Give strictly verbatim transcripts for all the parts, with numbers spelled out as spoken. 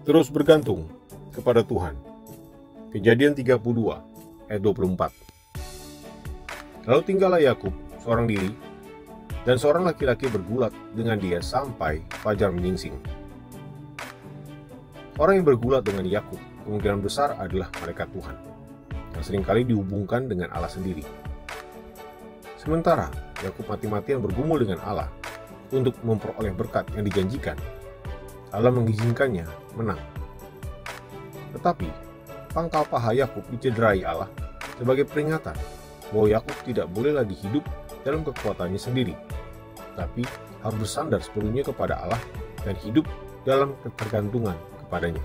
Terus bergantung kepada Tuhan. Kejadian tiga puluh dua ayat dua puluh empat. Lalu tinggallah Yakub seorang diri, dan seorang laki-laki bergulat dengan dia sampai fajar menyingsing. Orang yang bergulat dengan Yakub kemungkinan besar adalah malaikat Tuhan, yang seringkali dihubungkan dengan Allah sendiri. Sementara Yakub mati-matian bergumul dengan Allah untuk memperoleh berkat yang dijanjikan, Allah mengizinkannya menang. Tetapi pangkal paha Yakub dicederai Allah sebagai peringatan bahwa Yakub tidak boleh lagi hidup dalam kekuatannya sendiri, tapi harus bersandar sepenuhnya kepada Allah dan hidup dalam ketergantungan kepadanya.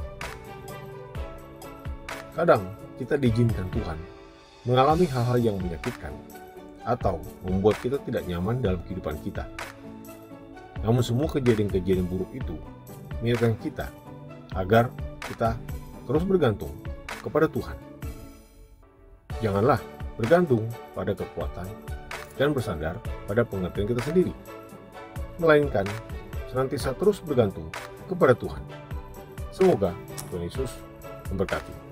Kadang kita diizinkan Tuhan mengalami hal-hal yang menyakitkan atau membuat kita tidak nyaman dalam kehidupan kita. Namun semua kejadian-kejadian buruk itu mengingatkan kita agar kita terus bergantung kepada Tuhan. Janganlah bergantung pada kekuatan dan bersandar pada pengertian kita sendiri, melainkan senantiasa terus bergantung kepada Tuhan. Semoga Tuhan Yesus memberkati.